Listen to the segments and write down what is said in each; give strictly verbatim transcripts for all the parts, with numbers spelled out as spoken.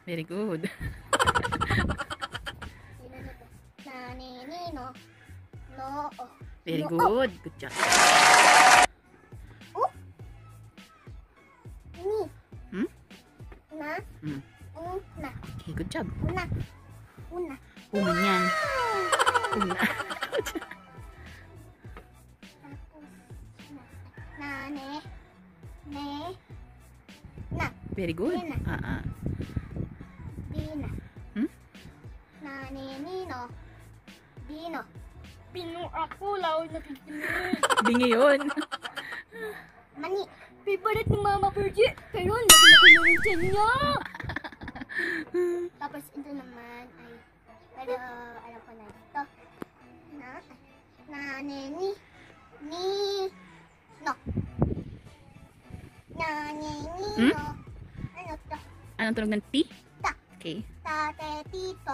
Very good. Nani, nino, no, oh. Very No, good. Good job. Oh. Ni, Hmm? na, Hmm. una, Okay, good job. una, una. Una yan. Una. Tapos, na, nane, ne, na, Very good. Yan na. Ah, ah. dina. Hmm? Nani, nino, dino. Pino ako, laway na pipinig. Bingi yun. Mani. Favorite ni Mama Virgie. Pero laki-laki na rin siya niya. Tapos ito naman ay, pero alam ko na ito. Na, na, ni, ni, ni, no. Na, ni, ni, Hmm? no. Ano to? Anong tunog ng T? Ta. Okay. Tate, tito.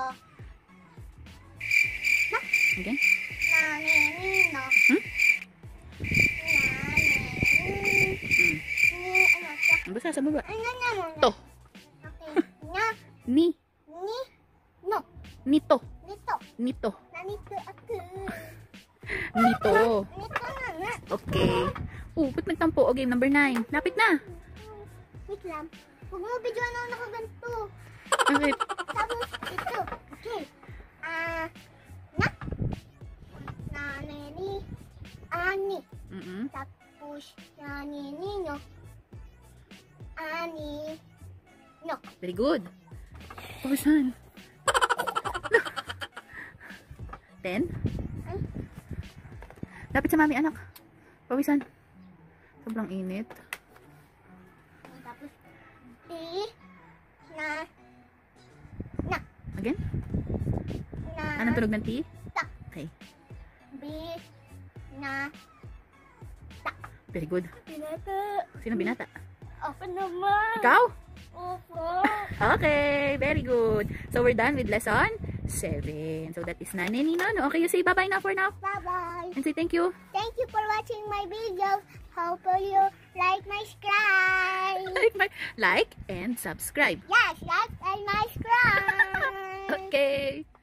Again. Na, ni, ni, no. Hmm? Na, ni, ni, Hmm. ni, ano to? Basta sa baba. Ano na mo? To. Okay. Na, Ni. ni, no. Nito. Nito. Nito. Nanito ako. Nito. Nito na nga. Okay. Oh, ba't nagtampo? O, game number nine. Lapit na. Wait lang. Huwag mo video na nakaganto. Okay. Tapos ito. Okay. Ah, na. Nanini. Ani. Mm-mm. Tapos nanini no. Ani. No. Very good. Pawisan. Ten. Ay. Lapit sa mami, anak. Pawisan. Sobrang init. Tapos di. Na. Na. Again? Na. Anong tunog ng T? Ta. Okay. Bi. Na. Very good. Pinata. Sino binata? Ako naman. Ikaw? Opo. Okay, very good. So we're done with lesson seven. So that is Nane Nino. Okay, you say bye-bye now for now. Bye-bye. And say thank you. Thank you for watching my videos. Hope you like my subscribe. Like, my, like and subscribe. Yes, like and my subscribe. Okay.